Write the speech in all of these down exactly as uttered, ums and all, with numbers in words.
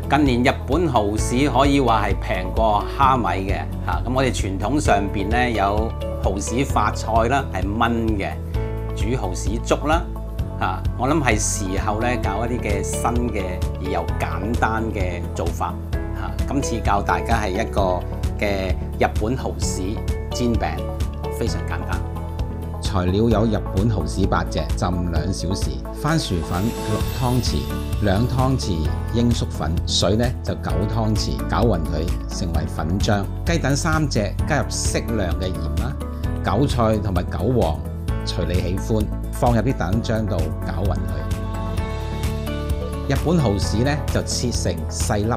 近年日本蠔豉可以話係平過蝦米嘅嚇，咁我哋傳統上邊咧有蠔豉發菜啦，係炆嘅，煮蠔豉粥啦嚇，我諗係時候咧搞一啲嘅新嘅而又簡單嘅做法嚇。今次教大家係一個嘅日本蠔豉煎餅，非常簡單。 材料有日本蠔豉八隻，浸兩小時；番薯粉六湯匙，兩湯匙鷹粟粉，水呢就九湯匙，攪勻佢成為粉漿。雞蛋三隻，加入適量嘅鹽啦。韭菜同埋韭黃隨你喜歡，放入啲蛋漿度攪勻佢。日本蠔豉呢就切成細粒。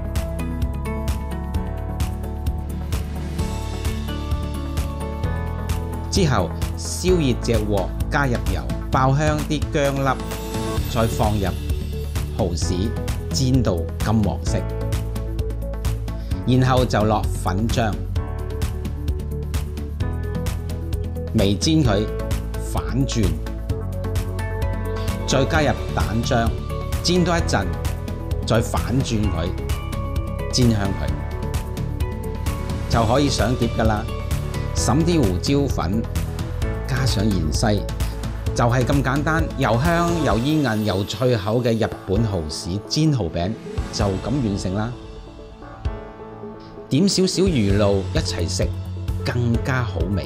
之後燒熱隻鑊，加入油，爆香啲薑粒，再放入蠔豉，煎到金黃色，然後就落粉漿，微煎佢，反轉，再加入蛋漿，煎多一陣，再反轉佢，煎香佢，就可以上碟㗎喇。揼啲胡椒粉，加上芫茜，就係咁簡單，又香又煙韌又脆口嘅日本蠔豉煎蠔餅就咁完成啦。點少少魚露一齊食，更加好味。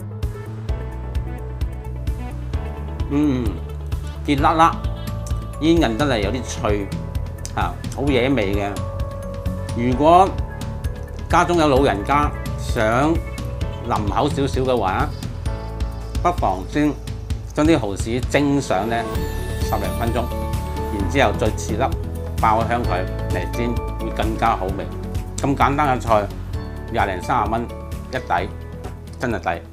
嗯，熱辣辣，煙韌得嚟有啲脆，嚇，好惹味嘅。如果家中有老人家想腍口少少嘅話，不妨先將啲蠔豉蒸上咧十零分鐘，然之後再切粒爆香佢嚟煎，會更加好味。咁簡單嘅菜，廿零三十蚊一底，真係抵。